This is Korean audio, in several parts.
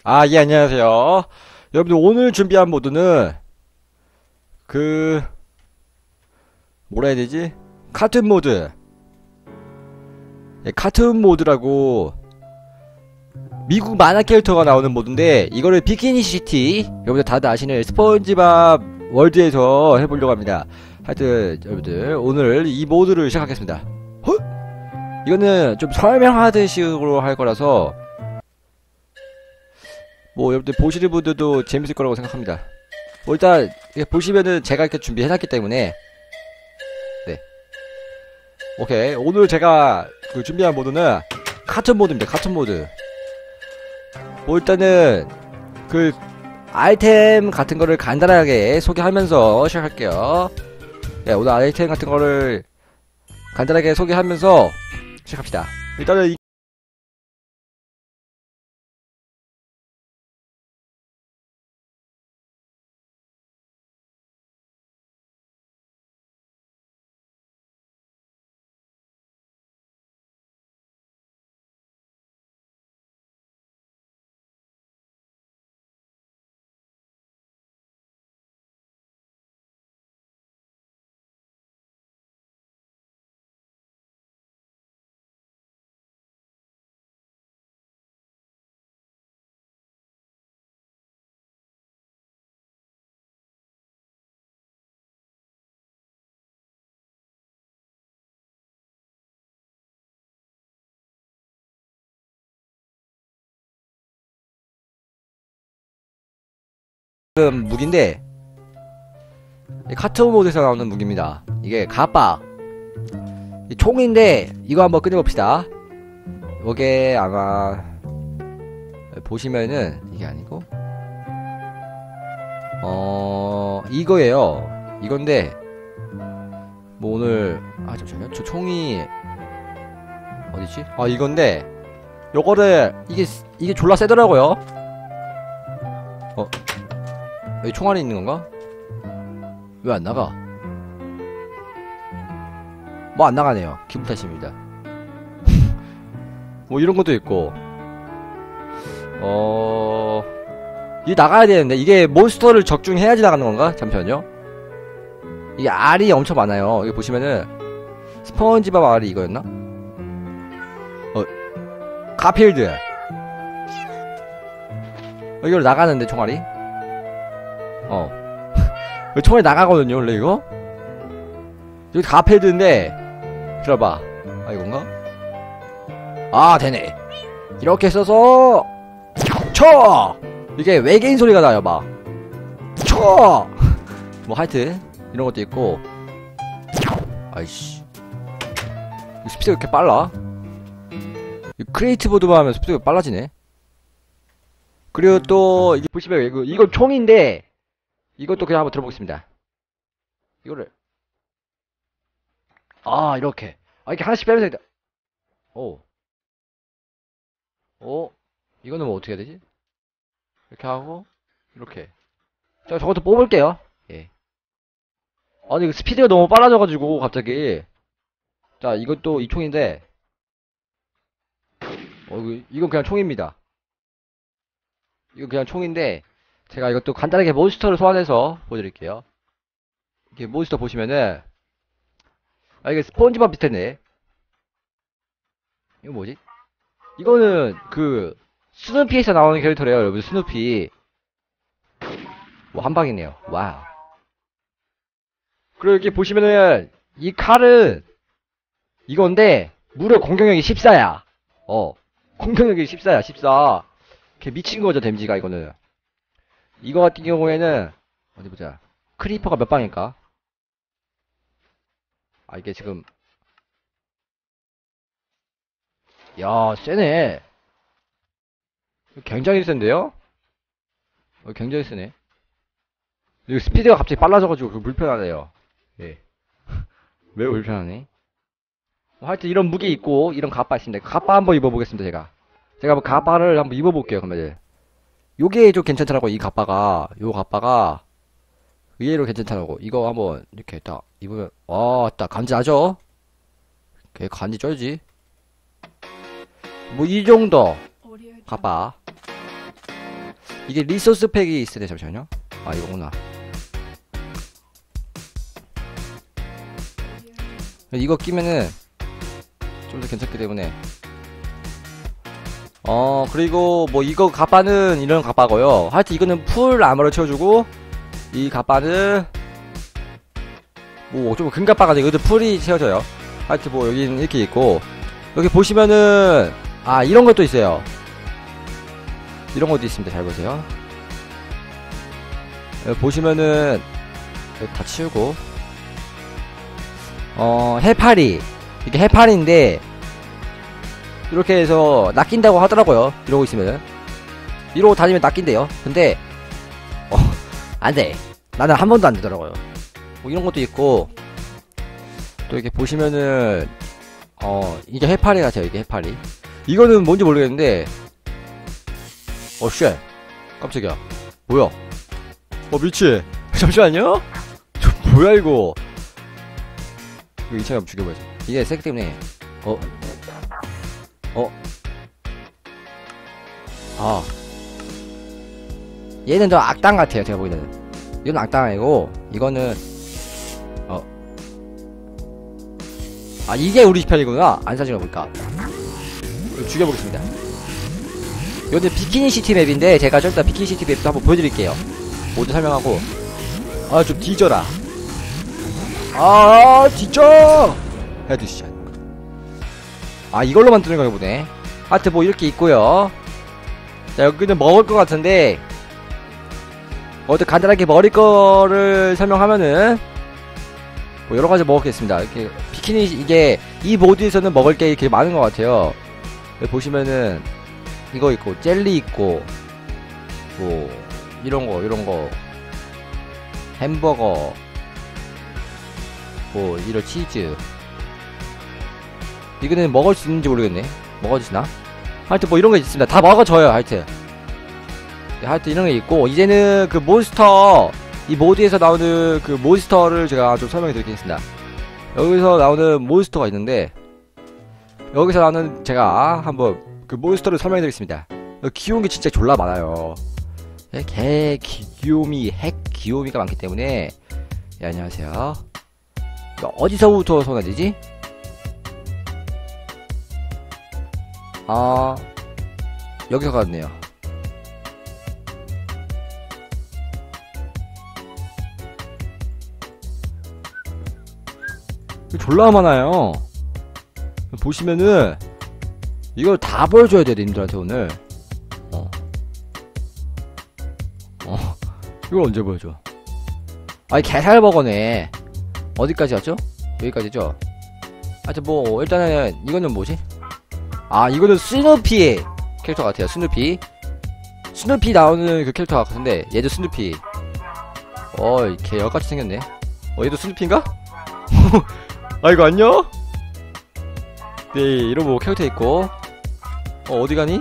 예, 안녕하세요. 여러분들, 오늘 준비한 모드는, 뭐라 해야 되지? 카툰 모드. 카툰 모드라고, 미국 만화 캐릭터가 나오는 모드인데, 이거를 비키니 시티, 여러분들 다들 아시는 스폰지밥 월드에서 해보려고 합니다. 하여튼, 여러분들, 오늘 이 모드를 시작하겠습니다. huh? 이거는 좀 설명하듯이로 할 거라서, 여러분들 보시는 분들도 재밌을 거라고 생각합니다. 일단 보시면은 제가 이렇게 준비해놨기 때문에 네, 오케이. 오늘 제가 준비한 모드는 카툰 모드입니다. 카툰 모드. 일단은 아이템 같은 거를 간단하게 소개하면서 시작할게요. 네, 오늘 아이템 같은 거를 간단하게 소개하면서 시작합시다. 일단은 지금 무기인데 카툰 모드에서 나오는 무기입니다. 이게 가빠 총인데 이거 한번 꺼내봅시다. 이게 아마 보시면은 이게 아니고 이거예요. 이건데 오늘 잠시만요. 저 총이 어디지? 이건데 요거를 이게 졸라 세더라고요. 여기 총알이 있는 건가? 왜 안 나가? 안 나가네요. 기분 탓입니다. 이런 것도 있고. 이게 나가야 되는데, 이게 몬스터를 적중해야지 나가는 건가? 잠시만요. 이게 알이 엄청 많아요. 여기 보시면은, 스펀지밥 알이 이거였나? 가필드. 여기로 나가는데, 총알이? 총알이 나가거든요, 원래 이거? 여기 가필드인데, 들어봐. 이건가? 되네. 이렇게 써서, 쳐! 이게 외계인 소리가 나요, 막. 쳐! 하여튼, 이런 것도 있고. 아이씨. 스피드가 이렇게 빨라? 크리에이티브드만 하면 스피드가 빨라지네. 그리고 또, 이게 보시면, 이건 총인데, 이것도 그냥 한번 들어보겠습니다. 이거를. 이렇게. 이렇게 하나씩 빼면서, 일단. 이거는 어떻게 해야 되지? 이렇게 하고, 이렇게. 자, 저것도 뽑을게요. 예. 근데 이거 스피드가 너무 빨라져가지고, 갑자기. 자, 이것도 이 총인데, 이건 그냥 총입니다. 이거 그냥 총인데, 제가 이것도 간단하게 몬스터를 소환해서 보여드릴게요. 이렇게 몬스터 보시면은, 이게 스폰지밥 비슷했네. 이거 뭐지? 이거는 스누피에서 나오는 캐릭터래요, 여러분. 스누피. 한방이네요. 와우. 그리고 이렇게 보시면은, 이 칼은, 이건데, 무려 공격력이 14야. 공격력이 14야, 14. 걔 미친거죠, 댐지가, 이거는. 이거 같은 경우에는, 어디보자. 크리퍼가 몇 방일까? 이게 지금. 야, 세네. 굉장히 센데요? 굉장히 세네. 이거 스피드가 갑자기 빨라져가지고 불편하네요. 예. 매우 불편하네. 하여튼 이런 무기 있고, 이런 가빠 있습니다. 가빠 한번 입어보겠습니다, 제가 한번 가빠를 한번 입어볼게요, 그러면. 요게 좀 괜찮더라고, 요 가빠가. 의외로 괜찮더라고. 이거 한번 이렇게 딱 입으면, 딱 간지나죠? 걔 간지 쩔지? 이 정도. 가빠. 이게 리소스 팩이 있으네. 잠시만요. 아, 이거구나. 이거 끼면은 좀 더 괜찮기 때문에. 그리고 뭐 이거 갑바는 이런 갑바고요. 하여튼 이거는 풀 아머를 채워주고, 이 갑바는 뭐 좀 큰 갑바가 이것도 풀이 채워져요. 하여튼 뭐 여기는 이렇게 있고, 여기 보시면은 이런 것도 있어요. 이런 것도 있습니다. 잘 보세요. 여기 보시면은 여기 다 치우고, 해파리, 이게 해파리인데 이렇게 해서 낚인다고 하더라고요. 이러고 있으면은, 이러고 다니면 낚인대요. 근데 안돼. 나는 한 번도 안 되더라고요. 뭐 이런 것도 있고, 또 이렇게 보시면은 이게 해파리 같아요. 이게 해파리. 이거는 뭔지 모르겠는데, 쉣, 깜짝이야. 뭐야? 미치. 잠시만요. 뭐야 이거? 이거 2차 한번 죽여봐야지. 이게 색 때문에. 얘는 저 악당 같아요. 제가 보기에는. 이건 악당 아니고, 이거는 이게 우리 편이구나. 안 사진을 보니까. 죽여보겠습니다. 여기 비키니 시티 맵인데, 제가 좀 이따 비키니 시티 맵도 한번 보여드릴게요. 모두 설명하고. 좀 뒤져라. 뒤져! 헤드샷. 이걸로 만드는 거나 보네. 하여튼 뭐 이렇게 있고요. 자, 여기는 먹을 것 같은데, 간단하게 먹을 거를 설명하면은, 뭐 여러 가지 먹겠습니다. 이렇게 비키니, 이게 이 모드에서는 먹을 게 이렇게 많은 것 같아요. 여기 보시면은 이거 있고, 젤리 있고, 뭐 이런 거, 햄버거, 뭐 이런 치즈. 이거는 먹을 수 있는지 모르겠네. 먹어지나? 하여튼 뭐 이런 거 있습니다. 다 먹어져요. 하여튼 이런 게 있고, 이제는 그 몬스터, 이 모드에서 나오는 그 몬스터를 제가 좀 설명해 드리겠습니다. 여기서 나오는 몬스터가 있는데, 여기서 나오는, 제가 한번 그 몬스터를 설명해 드리겠습니다. 귀여운 게 진짜 졸라 많아요. 귀요미, 핵 귀요미가 많기 때문에. 안녕하세요. 어디서부터 손해야 되지? 여기서 갔네요. 졸라 많아요. 보시면은 이걸 다 보여줘야 돼, 님들한테 오늘. 이걸 언제 보여줘? 게살버거네. 어디까지 왔죠? 여기까지죠? 하여튼 뭐 일단은 이거는 뭐지? 이거는 스누피 캐릭터 같아요. 스누피 나오는 그 캐릭터 같은데, 얘도 스누피. 걔 역같이 생겼네. 얘도 스누피인가? 이거 안녕? 네, 이런 뭐 캐릭터 있고. 어디 가니?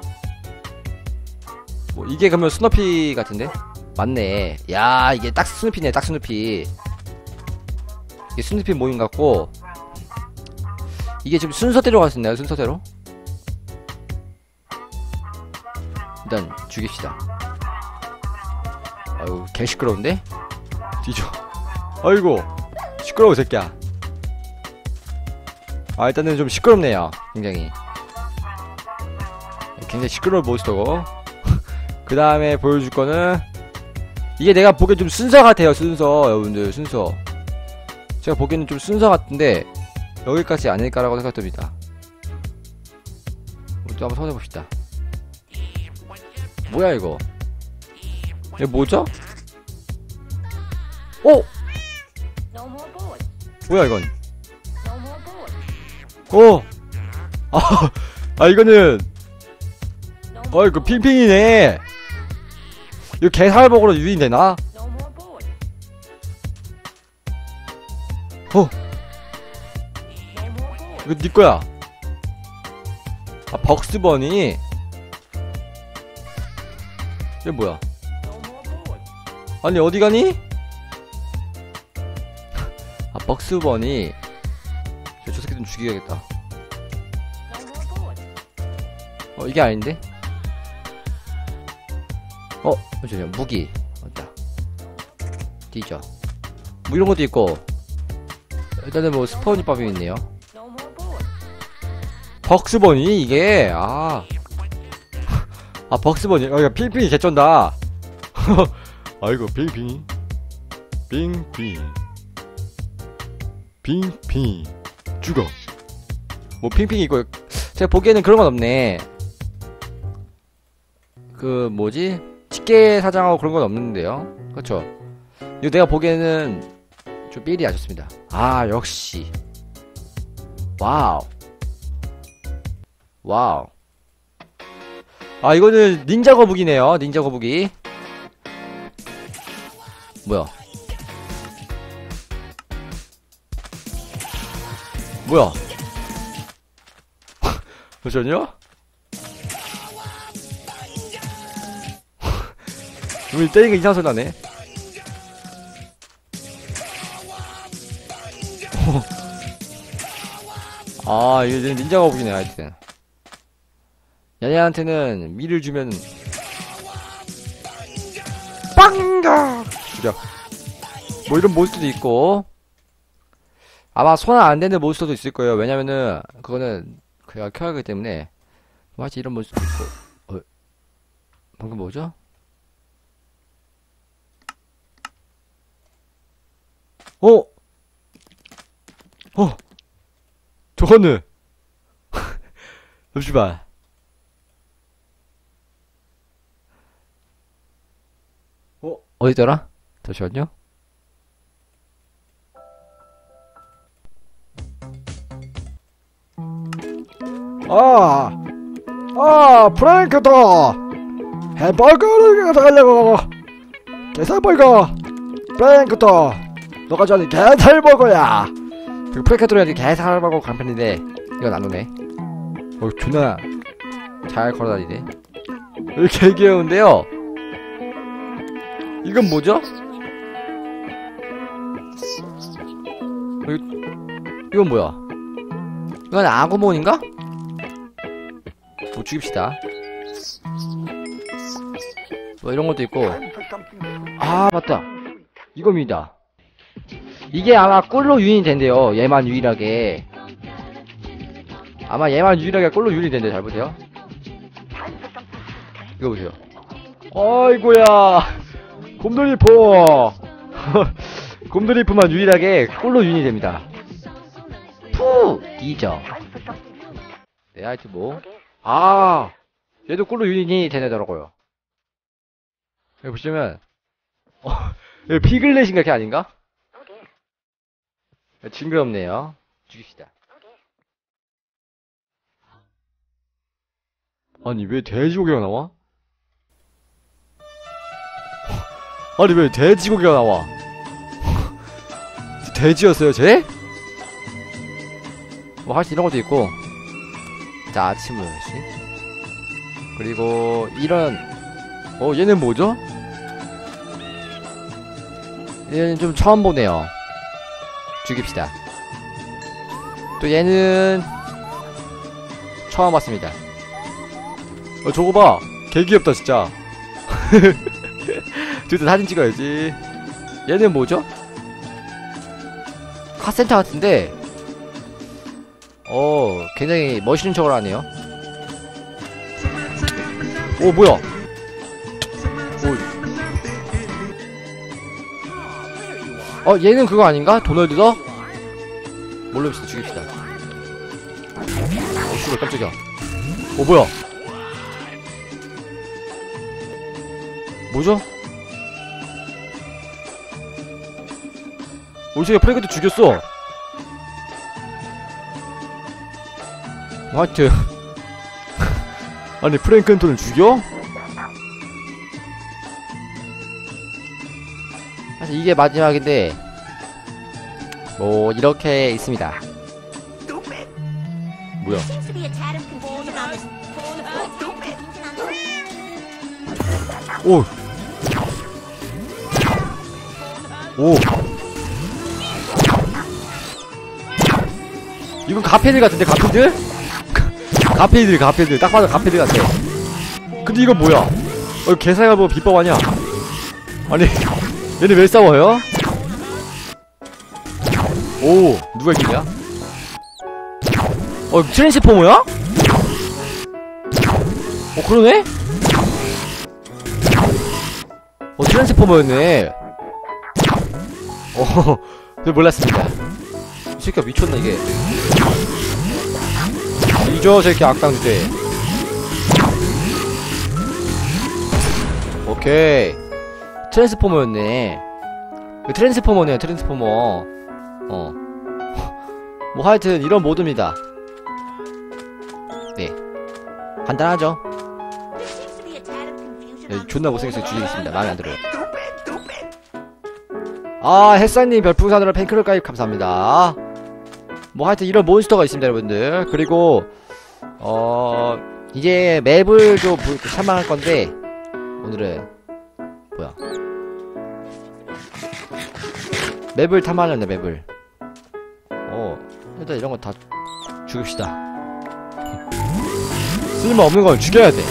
이게 그러면 스누피 같은데? 맞네. 야, 이게 딱 스누피네. 딱 스누피. 이게 스누피 모임 같고, 이게 지금 순서대로 갈 수 있나요? 순서대로? 일단 죽입시다. 아유, 개 시끄러운데? 뒤져. 아이고, 시끄러워 새끼야. 일단은 좀 시끄럽네요. 굉장히 시끄러운 몬스터고. 그 다음에 보여줄 거는, 이게 내가 보기엔 좀 순서 같아요. 순서. 여러분들 순서, 제가 보기에는 좀 순서 같은데 여기까지 아닐까라고 생각됩니다. 또 한번 찾아봅시다. 뭐야 이거? 이게 뭐죠? 뭐야 이건? 이거는 이거 핑핑이네. 이거 게살버거로 유인되나? 이거 니꺼야. 벅스버니. 얘 뭐야? 아니 어디가니? 벅스버니. 저 새끼 좀 죽여야겠다. 이게 아닌데? 잠시만요. 무기. 맞다. 뒤져. 뭐 이런 것도 있고. 일단은 뭐 스포니밥이 있네요. 벅스버니? 이게, 벅스버니. 야, 핑핑이 개쩐다. 아이고, 핑핑이. 핑핑. 죽어. 뭐, 핑핑이 있고, 제가 보기에는 그런 건 없네. 그, 뭐지? 집게 사장하고 그런 건 없는데요. 그쵸? 이거 내가 보기에는 좀 삘이 안 좋습니다. 역시. 와우. 이거는 닌자 거북이네요. 닌자 거북이. 뭐야? 잠시만요? 우리 때리는 거 이상한 소리 나네. 이게 닌자 거북이네, 하여튼. 얘네한테는 미를 주면 빵가 죽여. 뭐 이런 몬스터도 있고, 아마 손 안 되는 몬스터도 있을 거예요. 왜냐면은 그거는 그냥 켜야 하기 때문에. 마치 이런 몬스터도 있고. 방금 뭐죠? 저거는 잠시만. 어디더라? 잠시만요. 프랭크다. 햄버거를 가져가려고. 게살버거. 프랭크다. 너가 좋아하는 게살버거야. 그 프랭크도 게살버거 간편인데 이건 안 오네. 존나 잘 걸어다니네. 이렇게 귀여운데요. 이건 뭐죠? 이건 뭐야? 이건 아구몬인가? 뭐 죽입시다. 뭐 이런 것도 있고. 맞다. 이겁니다. 이게 아마 꿀로 유인이 된대요. 얘만 유일하게. 아마 얘만 유일하게 꿀로 유인이 된대요. 잘 보세요. 이거 보세요. 아이고야. 곰돌이포. 곰돌이포만 유일하게 꿀로 유인이 됩니다. 뒤져. 네, 하여튼 뭐. 얘도 꿀로 유인이 되더라고요. 여기 보시면, 여기 피글렛인가 걔 아닌가? 징그럽네요. 죽입시다. 아니, 왜 돼지고기가 나와? 아니, 왜 돼지고기가 나와? 돼지였어요, 쟤? 뭐, 하여튼 이런 것도 있고. 자, 아침을, 역시. 그리고, 이런, 얘는 뭐죠? 얘는 좀 처음 보네요. 죽입시다. 또 얘는, 처음 봤습니다. 저거 봐. 개 귀엽다, 진짜. 둘 다 사진 찍어야지. 얘는 뭐죠? 카센터 같은데, 굉장히 멋있는 척을 하네요. 뭐야? 얘는 그거 아닌가? 도널드 덕? 모릅시다. 죽입시다. 씨발, 깜짝이야. 뭐야? 뭐죠? 쟤가 프랭크도 죽였어. 하여튼 아니 프랭켄톤을 죽여? 사실 이게 마지막인데 뭐 이렇게 있습니다. 뭐야? 오. 이건 가페들 같은데, 가페들? 가페들 딱 봐도 가페들 같아. 근데 이건 뭐야? 개사가 뭐 비법 아니야? 아니, 얘네 왜 싸워요? 오, 누가 이기냐? 트랜스포머야? 그러네? 트랜스포머였네. 저 몰랐습니다. 이 새끼가 미쳤나, 이게. 이저 새끼 악당 주제. 오케이. 트랜스포머였네. 트랜스포머네요, 트랜스포머. 뭐 하여튼 이런 모드입니다. 네, 간단하죠. 네, 존나 못생겨서 죽이겠습니다. 마음에 안 들어요. 햇살님 별풍선으로 팬클럽 가입 감사합니다. 뭐 하여튼 이런 몬스터가 있습니다, 여러분들. 그리고 이제 맵을 좀 탐방할 건데, 오늘은 뭐야, 맵을 탐방하려네. 맵을 일단 이런 거 다 죽입시다. 쓸모없는 건 죽여야 돼.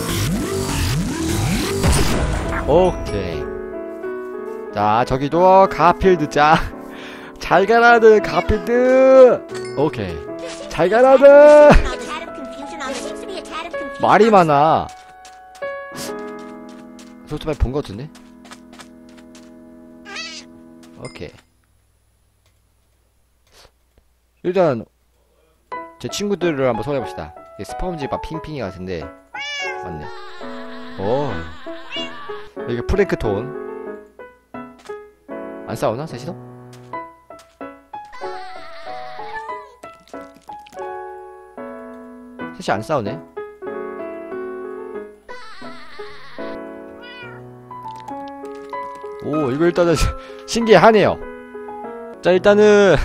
오케이. 자, 저기도 가필드. 잘 가라드 가필드. 오케이. 잘 가라드. 말이 많아. 소프트맨 본 것 같은데? 오케이. 일단 제 친구들을 한번 소개해봅시다. 스펀지밥 핑핑이 같은데 맞네. 여기 프랭크톤. 안 싸우나 셋이서? 셋이 안 싸우네. 이거 일단은 신기하네요. 자, 일단은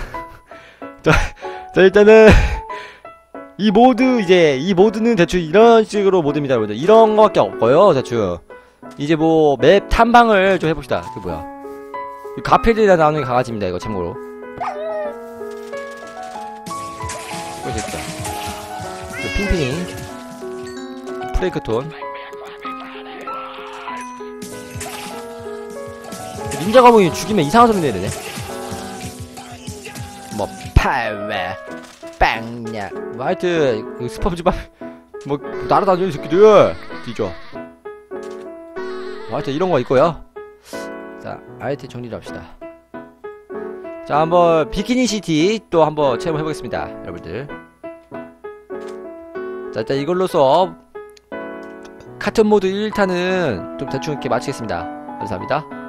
이 모드는 대충 이런 식으로 모드입니다, 여러분들. 이런 거밖에 없고요, 대충. 이제 뭐 맵 탐방을 좀 해봅시다. 그 뭐야, 가필드에 나오는 강아지입니다, 이거 참고로. 이거 됐다. 핑핑이 프레이크톤. 닌자 가봉이 죽이면 이상한 소리 내네. 뭐 팔왜 빵냐, 뭐 하여튼 스펀지밥 뭐 날아다녀 이 새끼들. 뒤져. 뭐 하여튼 이런 거 있고요. 자, 아이템 정리를 합시다. 자, 한번 비키니시티 또 한번 체험해보겠습니다, 여러분들. 자, 일단 이걸로서 카툰 모드 1탄은 좀 대충 이렇게 마치겠습니다. 감사합니다.